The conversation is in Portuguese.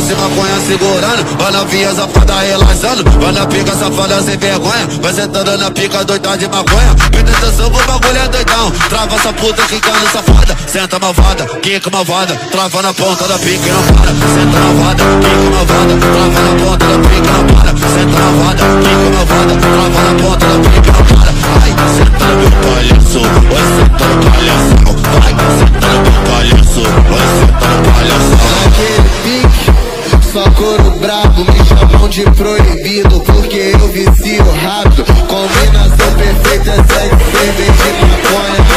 doce maconha segurando. Vai na via safada relaxando. Vai na pica safada sem vergonha. Vai sentando na pica doida de maconha. Presta atenção, o bagulho é doidão. Trava essa puta quicando safada. Senta malvada, quica malvada. Trava na ponta da pica e não para. Senta malvada, quica malvada. Trava na ponta da pica e não para. Senta malvada, quica malvada. Trava na ponta da pica e não para. Ai, senta no meu palhaço. Vai senta no palhaço. Vai, senta no meu palhaço. Vai senta no palhaço. Naquele pique, só couro brabo. Me chamam de proibido porque eu vicio rápido. Combinação perfeita, sexo, cerveja e maconha.